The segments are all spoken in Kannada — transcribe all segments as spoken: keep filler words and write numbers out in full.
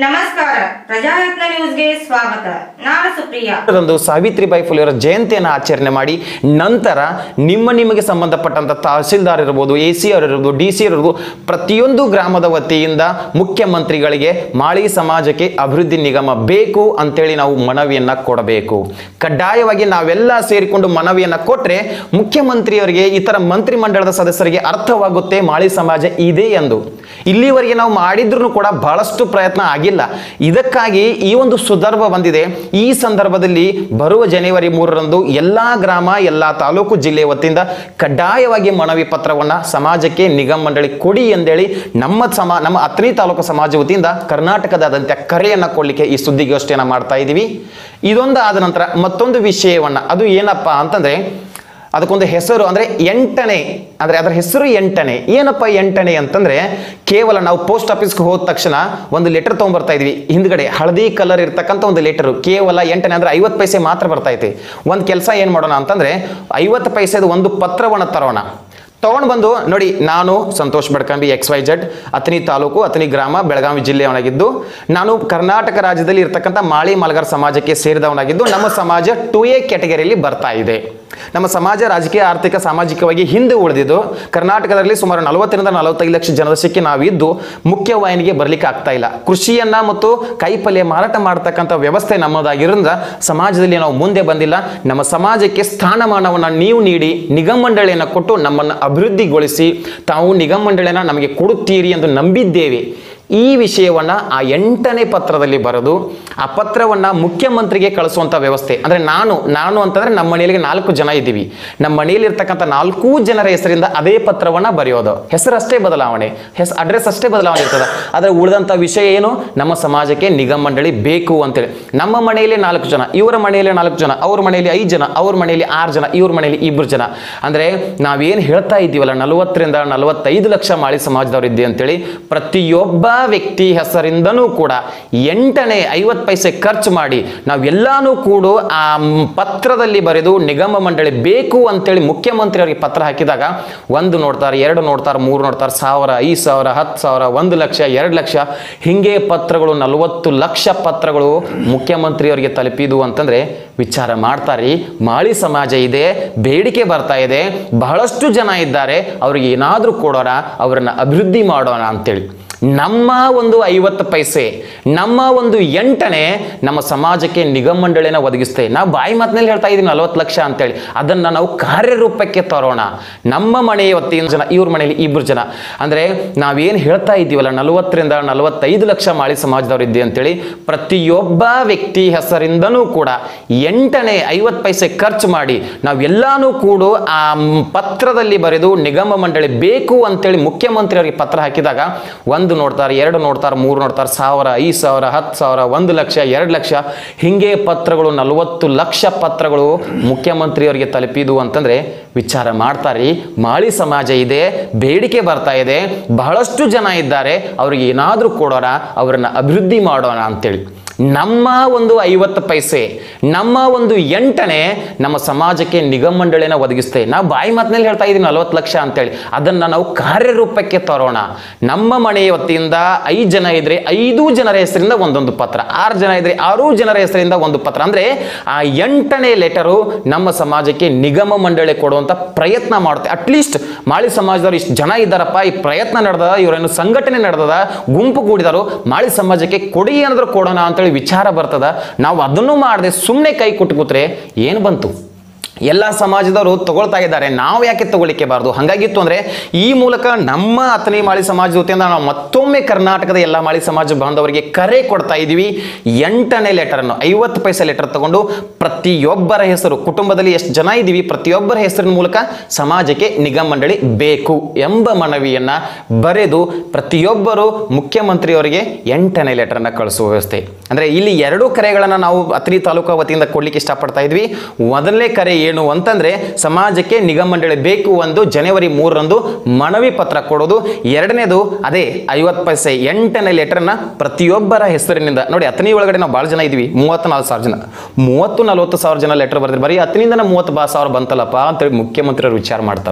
ನಮಸ್ಕಾರ ಪ್ರಜಾಯತ್ನ ನ್ಯೂಸ್ಗೆ ಸ್ವಾಗತ. ನಾನು ಸುಪ್ರಿಯಾ. ರಂದು ಸಾವಿತ್ರಿಬಾಯಿ ಫುಲೆಯವರ ಜಯಂತಿಯನ್ನು ಆಚರಣೆ ಮಾಡಿ ನಂತರ ನಿಮ್ಮ ನಿಮಗೆ ಸಂಬಂಧಪಟ್ಟಂತ ತಹಸೀಲ್ದಾರ್ ಇರಬಹುದು, ಎ ಸಿ ಅವರು ಇರಬಹುದು, ಡಿ ಸಿ ಇರಬಹುದು, ಪ್ರತಿಯೊಂದು ಗ್ರಾಮದ ವತಿಯಿಂದ ಮುಖ್ಯಮಂತ್ರಿಗಳಿಗೆ ಮಾಳಿ ಸಮಾಜಕ್ಕೆ ಅಭಿವೃದ್ಧಿ ನಿಗಮ ಬೇಕು ಅಂತೇಳಿ ನಾವು ಮನವಿಯನ್ನ ಕೊಡಬೇಕು. ಕಡ್ಡಾಯವಾಗಿ ನಾವೆಲ್ಲ ಸೇರಿಕೊಂಡು ಮನವಿಯನ್ನ ಕೊಟ್ಟರೆ ಮುಖ್ಯಮಂತ್ರಿಯವರಿಗೆ ಇತರ ಮಂತ್ರಿ ಮಂಡಳದ ಸದಸ್ಯರಿಗೆ ಅರ್ಥವಾಗುತ್ತೆ ಮಾಳಿ ಸಮಾಜ ಇದೆ ಎಂದು. ಇಲ್ಲಿವರೆಗೆ ನಾವು ಮಾಡಿದ್ರೂ ಕೂಡ ಬಹಳಷ್ಟು ಪ್ರಯತ್ನ ಆಗಿಲ್ಲ. ಇದಕ್ಕಾಗಿ ಈ ಒಂದು ಸಂದರ್ಭ ಬಂದಿದೆ. ಈ ಸಂದರ್ಭದಲ್ಲಿ ಬರುವ ಜನವರಿ ಮೂರರಂದು ಎಲ್ಲಾ ಗ್ರಾಮ ಎಲ್ಲಾ ತಾಲೂಕು ಜಿಲ್ಲೆ ವತಿಯಿಂದ ಕಡ್ಡಾಯವಾಗಿ ಮನವಿ ಪತ್ರವನ್ನ ಸಮಾಜಕ್ಕೆ ನಿಗಮ ಮಂಡಳಿ ಕೊಡಿ ಎಂದೇಳಿ ನಮ್ಮ ಸಮಾ ನಮ್ಮ ಅಥಣಿ ತಾಲೂಕು ಸಮಾಜ ವತಿಯಿಂದ ಕರ್ನಾಟಕದಾದ್ಯಂತ ಕರೆಯನ್ನ ಕೊಡ್ಲಿಕ್ಕೆ ಈ ಸುದ್ದಿಗೋಷ್ಠಿಯನ್ನ ಮಾಡ್ತಾ ಇದ್ದೀವಿ. ಇದೊಂದು ಆದ ನಂತರ ಮತ್ತೊಂದು ವಿಷಯವನ್ನ, ಅದು ಏನಪ್ಪಾ ಅಂತಂದ್ರೆ ಅದಕ್ಕೊಂದು ಹೆಸರು ಅಂದ್ರೆ ಎಂಟನೇ, ಅಂದ್ರೆ ಅದರ ಹೆಸರು ಎಂಟನೇ. ಏನಪ್ಪ ಎಂಟನೇ ಅಂತಂದ್ರೆ, ಕೇವಲ ನಾವು ಪೋಸ್ಟ್ ಆಫೀಸ್ಗೆ ಹೋದ ತಕ್ಷಣ ಒಂದು ಲೆಟರ್ ತಗೊಂಡ್ಬರ್ತಾ ಇದ್ವಿ, ಹಿಂದ್ಗಡೆ ಹಳದಿ ಕಲರ್ ಇರ್ತಕ್ಕಂಥ ಒಂದು ಲೆಟರ್, ಕೇವಲ ಎಂಟನೇ ಅಂದ್ರೆ ಐವತ್ತು ಪೈಸೆ ಮಾತ್ರ ಬರ್ತಾ ಐತಿ. ಒಂದು ಕೆಲಸ ಏನ್ ಮಾಡೋಣ ಅಂತಂದ್ರೆ ಐವತ್ತು ಪೈಸೆದು ಒಂದು ಪತ್ರವನ್ನು ತರೋಣ. ತಗೊಂಡು ಬಂದು ನೋಡಿ, ನಾನು Santosh Badkambi X Y Z Athani taluk Athani ಗ್ರಾಮ ಬೆಳಗಾವಿ ಜಿಲ್ಲೆಯವನಾಗಿದ್ದು, ನಾನು ಕರ್ನಾಟಕ ರಾಜ್ಯದಲ್ಲಿ ಇರ್ತಕ್ಕಂಥ ಮಾಳಿ ಮಲಗಾರ್ ಸಮಾಜಕ್ಕೆ ಸೇರಿದವನಾಗಿದ್ದು, ನಮ್ಮ ಸಮಾಜ ಟು ಎ ಕ್ಯಾಟಗರಿಯಲ್ಲಿ ಬರ್ತಾ ಇದೆ. ನಮ್ಮ ಸಮಾಜ ರಾಜಕೀಯ ಆರ್ಥಿಕ ಸಾಮಾಜಿಕವಾಗಿ ಹಿಂದೆ ಉಳಿದಿದ್ದು, ಕರ್ನಾಟಕದಲ್ಲಿ ಸುಮಾರು ನಲವತ್ತರಿಂದ ನಲವತ್ತೈದು ಲಕ್ಷ ಜನಸಂಖ್ಯೆ ನಾವಿದ್ದು ಮುಖ್ಯವಾಹಿನಿಗೆ ಬರ್ಲಿಕ್ಕೆ ಆಗ್ತಾ ಇಲ್ಲ. ಕೃಷಿಯನ್ನ ಮತ್ತು ಕಾಯಿಪಲ್ಯ ಮಾರಾಟ ಮಾಡತಕ್ಕಂಥ ವ್ಯವಸ್ಥೆ ನಮ್ಮದಾಗಿರೋದ್ರಿಂದ ಸಮಾಜದಲ್ಲಿ ನಾವು ಮುಂದೆ ಬಂದಿಲ್ಲ. ನಮ್ಮ ಸಮಾಜಕ್ಕೆ ಸ್ಥಾನಮಾನವನ್ನು ನೀವು ನೀಡಿ ನಿಗಮ ಮಂಡಳಿಯನ್ನು ಕೊಟ್ಟು ನಮ್ಮನ್ನು ಅಭಿವೃದ್ಧಿಗೊಳಿಸಿ ತಾವು ನಿಗಮ ಮಂಡಳಿಯನ್ನು ನಮಗೆ ಕೊಡುತ್ತೀರಿ ಎಂದು ನಂಬಿದ್ದೇವೆ. ಈ ವಿಷಯವನ್ನ ಆ ಎಂಟನೇ ಪತ್ರದಲ್ಲಿ ಬರೆದು ಆ ಪತ್ರವನ್ನ ಮುಖ್ಯಮಂತ್ರಿಗೆ ಕಳಿಸುವಂತ ವ್ಯವಸ್ಥೆ. ಅಂದ್ರೆ ನಾನು ನಾನು ಅಂತಂದ್ರೆ ನಮ್ಮ ಮನೆಯಲ್ಲಿ ನಾಲ್ಕು ಜನ ಇದ್ದೀವಿ, ನಮ್ಮ ಮನೆಯಲ್ಲಿ ಇರ್ತಕ್ಕಂಥ ನಾಲ್ಕು ಜನರ ಹೆಸರಿಂದ ಅದೇ ಪತ್ರವನ್ನ ಬರೆಯೋದು. ಹೆಸರಷ್ಟೇ ಬದಲಾವಣೆ, ಹೆಸ್ ಅಡ್ರೆಸ್ ಅಷ್ಟೇ ಬದಲಾವಣೆ ಇರ್ತದೆ. ಆದರೆ ಉಳಿದಂತ ವಿಷಯ ಏನು, ನಮ್ಮ ಸಮಾಜಕ್ಕೆ ನಿಗಮ ಮಂಡಳಿ ಬೇಕು ಅಂತೇಳಿ. ನಮ್ಮ ಮನೆಯಲ್ಲಿ ನಾಲ್ಕು ಜನ, ಇವರ ಮನೆಯಲ್ಲಿ ನಾಲ್ಕು ಜನ, ಅವ್ರ ಮನೆಯಲ್ಲಿ ಐದು ಜನ, ಅವ್ರ ಮನೆಯಲ್ಲಿ ಆರು ಜನ, ಇವ್ರ ಮನೆಯಲ್ಲಿ ಇಬ್ಬರು ಜನ. ಅಂದ್ರೆ ನಾವೇನು ಹೇಳ್ತಾ ಇದ್ದೀವಲ್ಲ, ನಲವತ್ತರಿಂದ ನಲವತ್ತೈದು ಲಕ್ಷ ಮಾಳಿ ಸಮಾಜದವರು ಇದ್ದೆ ಅಂತೇಳಿ ಪ್ರತಿಯೊಬ್ಬ ವ್ಯಕ್ತಿ ಹೆಸರಿಂದನೂ ಕೂಡ ಎಂಟನೇ ಐವತ್ತು ಪೈಸೆ ಖರ್ಚು ಮಾಡಿ ನಾವೆಲ್ಲಾನು ಕೂಡ ಆ ಪತ್ರದಲ್ಲಿ ಬರೆದು ನಿಗಮ ಮಂಡಳಿ ಬೇಕು ಅಂತೇಳಿ ಮುಖ್ಯಮಂತ್ರಿ ಅವರಿಗೆ ಪತ್ರ ಹಾಕಿದಾಗ ಒಂದು ನೋಡ್ತಾರೆ, ಎರಡು ನೋಡ್ತಾರೆ, ಮೂರು ನೋಡ್ತಾರೆ, ಸಾವಿರ, ಐದು ಸಾವಿರ, ಹತ್ತು ಸಾವಿರ, ಒಂದು ಲಕ್ಷ, ಎರಡು ಲಕ್ಷ, ಹಿಂಗೆ ಪತ್ರಗಳು ನಲವತ್ತು ಲಕ್ಷ ಪತ್ರಗಳು ಮುಖ್ಯಮಂತ್ರಿಯವರಿಗೆ ತಲುಪಿದು ಅಂತಂದ್ರೆ ವಿಚಾರ ಮಾಡ್ತಾರೆ. ಮಾಳಿ ಸಮಾಜ ಇದೆ, ಬೇಡಿಕೆ ಬರ್ತಾ ಇದೆ, ಬಹಳಷ್ಟು ಜನ ಇದ್ದಾರೆ, ಅವ್ರಿಗೆ ಏನಾದರೂ ಕೊಡೋಣ, ಅವರನ್ನ ಅಭಿವೃದ್ಧಿ ಮಾಡೋಣ ಅಂತೇಳಿ ನಮ್ಮ ಒಂದು ಐವತ್ತು ಪೈಸೆ, ನಮ್ಮ ಒಂದು ಎಂಟನೇ ನಮ್ಮ ಸಮಾಜಕ್ಕೆ ನಿಗಮ ಮಂಡಳಿನ ಒದಗಿಸ್ತೇವೆ. ನಾವು ಬಾಯಿ ಮಾತಿನಲ್ಲಿ ಹೇಳ್ತಾ ಇದ್ದೀವಿ ನಲವತ್ತು ಲಕ್ಷ ಅಂತೇಳಿ, ಅದನ್ನ ನಾವು ಕಾರ್ಯರೂಪಕ್ಕೆ ತರೋಣ. ನಮ್ಮ ಮನೆಯ ವತಿಯಿಂದ ಜನ, ಇವ್ರ ಮನೆಯಲ್ಲಿ ಇಬ್ಬರು ಜನ, ಅಂದ್ರೆ ನಾವೇನು ಹೇಳ್ತಾ ಇದ್ದೀವಲ್ಲ ನಲವತ್ತರಿಂದ ನಲವತ್ತೈದು ಲಕ್ಷ ಮಾಳಿ ಸಮಾಜದವರು ಇದ್ದೆ ಅಂತೇಳಿ ಪ್ರತಿಯೊಬ್ಬ ವ್ಯಕ್ತಿ ಹೆಸರಿಂದನೂ ಕೂಡ ಎಂಟನೇ ಐವತ್ತು ಪೈಸೆ ಖರ್ಚು ಮಾಡಿ ನಾವೆಲ್ಲಾನು ಕೂಡ ಆ ಪತ್ರದಲ್ಲಿ ಬರೆದು ನಿಗಮ ಮಂಡಳಿ ಬೇಕು ಅಂತೇಳಿ ಮುಖ್ಯಮಂತ್ರಿ ಅವರಿಗೆ ಪತ್ರ ಹಾಕಿದಾಗ ಒಂದು ನೋಡ್ತಾರೆ, ಎರಡು ನೋಡ್ತಾರೆ, ಮೂರು ನೋಡ್ತಾರೆ, ಸಾವಿರ, ಐದು ಸಾವಿರ, ಹತ್ತು ಸಾವಿರ, ಒಂದು ಲಕ್ಷ, ಎರಡು ಲಕ್ಷ, ಹಿಂಗೆ ಪತ್ರಗಳು ನಲವತ್ತು ಲಕ್ಷ ಪತ್ರಗಳು ಮುಖ್ಯಮಂತ್ರಿಯವರಿಗೆ ತಲುಪಿದು ಅಂತಂದ್ರೆ ವಿಚಾರ ಮಾಡ್ತಾರೆ. ಮಾಳಿ ಸಮಾಜ ಇದೆ, ಬೇಡಿಕೆ ಬರ್ತಾ ಇದೆ, ಬಹಳಷ್ಟು ಜನ ಇದ್ದಾರೆ, ಅವ್ರಿಗೆ ಏನಾದರೂ ಕೊಡೋಣ, ಅವರನ್ನ ಅಭಿವೃದ್ಧಿ ಮಾಡೋಣ ಅಂತೇಳಿ ನಮ್ಮ ಒಂದು ಐವತ್ತು ಪೈಸೆ, ನಮ್ಮ ಒಂದು ಎಂಟನೇ ನಮ್ಮ ಸಮಾಜಕ್ಕೆ ನಿಗಮ ಮಂಡಳಿನ ಒದಗಿಸ್ತೇವೆ. ನಾವು ಬಾಯಿ ಮಾತಿನಲ್ಲಿ ಹೇಳ್ತಾ ಇದ್ದೀವಿ ನಲವತ್ತು ಲಕ್ಷ ಅಂತೇಳಿ, ಅದನ್ನ ನಾವು ಕಾರ್ಯರೂಪಕ್ಕೆ ತರೋಣ. ನಮ್ಮ ಮನೆಯ ವತಿಯಿಂದ ಐದು ಜನ ಇದ್ರೆ ಐದು ಜನರ ಹೆಸರಿಂದ ಒಂದೊಂದು ಪತ್ರ, ಆರು ಜನ ಇದ್ರೆ ಆರು ಜನರ ಹೆಸರಿಂದ ಒಂದು ಪತ್ರ, ಅಂದ್ರೆ ಆ ಎಂಟನೇ ಲೆಟರು ನಮ್ಮ ಸಮಾಜಕ್ಕೆ ನಿಗಮ ಮಂಡಳಿ ಕೊಡುವಂತ ಪ್ರಯತ್ನ ಮಾಡುತ್ತೆ. ಅಟ್ಲೀಸ್ಟ್ ಮಾಳಿ ಸಮಾಜದವರು ಇಷ್ಟು ಜನ ಇದ್ದಾರಪ್ಪ, ಈ ಪ್ರಯತ್ನ ನಡೆದ, ಇವರೇನು ಸಂಘಟನೆ ನಡೆದದ, ಗುಂಪು ಕೂಡಿದರು, ಮಾಳಿ ಸಮಾಜಕ್ಕೆ ಕೊಡಿ ಏನಾದ್ರು ಕೊಡೋಣ ಅಂತೇಳಿ ವಿಚಾರ ಬರ್ತದ. ನಾವು ಅದನ್ನು ಮಾಡದೆ ಸುಮ್ಮನೆ ಕೈ ಕೊಟ್ಟು ಕೂತ್ರೆ ಏನು ಬಂತು? ಎಲ್ಲ ಸಮಾಜದವರು ತಗೊಳ್ತಾ ಇದ್ದಾರೆ, ನಾವು ಯಾಕೆ ತಗೊಳ್ಳಿಕ್ಕೆ ಬಾರದು? ಹಾಗಾಗಿತ್ತು ಅಂದ್ರೆ ಈ ಮೂಲಕ ನಮ್ಮ ಅಥಣಿ ಮಾಳಿ ಸಮಾಜ ವತಿಯಿಂದ ನಾವು ಮತ್ತೊಮ್ಮೆ ಕರ್ನಾಟಕದ ಎಲ್ಲ ಮಾಳಿ ಸಮಾಜ ಬಾಂಧವರಿಗೆ ಕರೆ ಕೊಡ್ತಾ ಇದ್ದೀವಿ. ಎಂಟನೇ ಲೆಟರ್ ಅನ್ನು ಐವತ್ತು ಪೈಸೆ ಲೆಟರ್ ತಗೊಂಡು ಪ್ರತಿಯೊಬ್ಬರ ಹೆಸರು, ಕುಟುಂಬದಲ್ಲಿ ಎಷ್ಟು ಜನ ಇದ್ದೀವಿ ಪ್ರತಿಯೊಬ್ಬರ ಹೆಸರಿನ ಮೂಲಕ ಸಮಾಜಕ್ಕೆ ನಿಗಮ ಮಂಡಳಿ ಬೇಕು ಎಂಬ ಮನವಿಯನ್ನ ಬರೆದು ಪ್ರತಿಯೊಬ್ಬರು ಮುಖ್ಯಮಂತ್ರಿಯವರಿಗೆ ಎಂಟನೇ ಲೆಟರ್ ಅನ್ನ ಕಳಿಸುವ ವ್ಯವಸ್ಥೆ. ಅಂದ್ರೆ ಇಲ್ಲಿ ಎರಡು ಕರೆಗಳನ್ನ ನಾವು ಅಥಣಿ ತಾಲೂಕು ವತಿಯಿಂದ ಕೊಡ್ಲಿಕ್ಕೆ ಇಷ್ಟಪಡ್ತಾ ಇದ್ವಿ. ಮೊದಲನೇ ಕರೆ ಏನು ಅಂತಂದ್ರೆ ಸಮಾಜಕ್ಕೆ ನಿಗಮ ಮಂಡಳಿ ಬೇಕು ಒಂದು ಜನವರಿ ಮೂರರಂದು ಮನವಿ ಪತ್ರ ಕೊಡೋದು. ಎರಡನೇದು ಅದೇ ಐವತ್ತು ಪೈಸೆ ಎಂಟನೇ ಲೆಟರ್ನ ಪ್ರತಿಯೊಬ್ಬರ ಹೆಸರಿನಿಂದ. ನೋಡಿ, ಅಥಣಿ ಒಳಗಡೆ ನಾವು ಭಾಳ ಜನ ಇದೀವಿ, ಮೂವತ್ತು ನಾಲ್ಕು ಸಾವಿರ ಜನ, ಮೂವತ್ತು ನಲವತ್ತು ಸಾವಿರ ಜನ ಲೆಟರ್ ಬರ್ತಾರೆ. ಬರೀ ಅಥಣಿಯಿಂದ ಮೂವತ್ತು ಬಾ ಸಾವಿರ ಬಂತಲ್ಲಪ್ಪ ಅಂತೇಳಿ ಮುಖ್ಯಮಂತ್ರಿಯವರು ವಿಚಾರ ಮಾಡ್ತಾರೆ.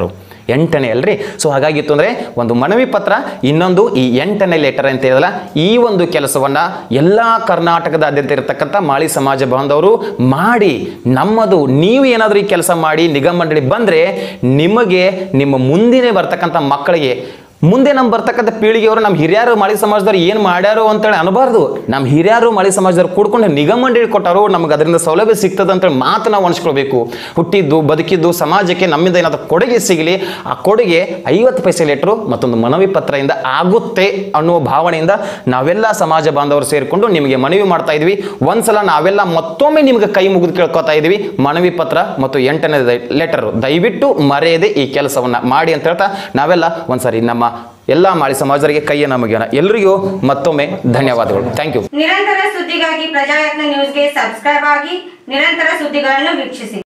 ಎಂಟನೇ ಅಲ್ರಿ. ಸೊ ಹಾಗಾಗಿತ್ತು ಅಂದ್ರೆ ಒಂದು ಮನವಿ ಪತ್ರ, ಇನ್ನೊಂದು ಈ ಎಂಟನೇ ಲೆಟರ್ ಅಂತ ಹೇಳಲ್ಲ. ಈ ಒಂದು ಕೆಲಸವನ್ನ ಎಲ್ಲಾ ಕರ್ನಾಟಕದಾದ್ಯಂತ ಇರತಕ್ಕಂಥ ಮಾಳಿ ಸಮಾಜ ಬಾಂಧವರು ಮಾಡಿ, ನಮ್ಮದು ನೀವು ಏನಾದರೂ ಈ ಕೆಲಸ ಮಾಡಿ ನಿಗಮ ಮಂಡಳಿ ಬಂದ್ರೆ ನಿಮಗೆ ನಿಮ್ಮ ಮುಂದಿನ ಬರ್ತಕ್ಕಂಥ ಮಕ್ಕಳಿಗೆ, ಮುಂದೆ ನಮ್ಮ ಬರ್ತಕ್ಕಂಥ ಪೀಳಿಗೆಯವರು ನಮ್ಮ ಹಿರಿಯರು ಮಾಳಿ ಸಮಾಜದವ್ರು ಏನು ಮಾಡ್ಯಾರೋ ಅಂತೇಳಿ ಅನ್ಬಾರ್ದು. ನಮ್ಮ ಹಿರಿಯರು ಮಾಳಿ ಸಮಾಜದವ್ರು ಕೂಡ್ಕೊಂಡು ನಿಗಮ ಮಂಡಳಿ ಕೊಟ್ಟಾರೋ ನಮ್ಗೆ ಅದರಿಂದ ಸೌಲಭ್ಯ ಸಿಗ್ತದೆ ಅಂತೇಳಿ ಮಾತು ನಾವು ಅನ್ಸ್ಕೊಳ್ಬೇಕು. ಹುಟ್ಟಿದ್ದು ಬದುಕಿದ್ದು ಸಮಾಜಕ್ಕೆ ನಮ್ಮಿಂದ ಏನಾದರೂ ಕೊಡುಗೆ ಸಿಗಲಿ, ಆ ಕೊಡುಗೆ ಐವತ್ತು ಪೈಸೆ ಲೆಟ್ರು ಮತ್ತೊಂದು ಮನವಿ ಪತ್ರದಿಂದ ಆಗುತ್ತೆ ಅನ್ನುವ ಭಾವನೆಯಿಂದ ನಾವೆಲ್ಲ ಸಮಾಜ ಬಾಂಧವರು ಸೇರಿಕೊಂಡು ನಿಮಗೆ ಮನವಿ ಮಾಡ್ತಾ ಇದ್ವಿ. ಒಂದ್ಸಲ ನಾವೆಲ್ಲ ಮತ್ತೊಮ್ಮೆ ನಿಮಗೆ ಕೈ ಮುಗಿದು ಕೇಳ್ಕೊತಾ ಇದೀವಿ, ಮನವಿ ಪತ್ರ ಮತ್ತು ಎಂಟನೇ ಲೆಟರ್ ದಯವಿಟ್ಟು ಮರೆಯದೆ ಈ ಕೆಲಸವನ್ನ ಮಾಡಿ ಅಂತ ಹೇಳ್ತಾ ನಾವೆಲ್ಲ ಒಂದ್ಸರಿ ನಮ್ಮ ಎಲ್ಲ ಮಾಳಿ ಸಮಾಜರಿಗೆ ಕೈಯನ್ನು ಮುಗಿಯೋಣ. ಎಲ್ಲರಿಗೂ ಮತ್ತೊಮ್ಮೆ ಧನ್ಯವಾದಗಳು. Thank you. ನಿರಂತರ ಸುದ್ದಿಗಾಗಿ ಪ್ರಜಾಯತ್ನ ನ್ಯೂಸ್ಗೆ ಸಬ್ಸ್ಕ್ರೈಬ್ ಆಗಿ ನಿರಂತರ ಸುದ್ದಿಗಳನ್ನು ವೀಕ್ಷಿಸಿ.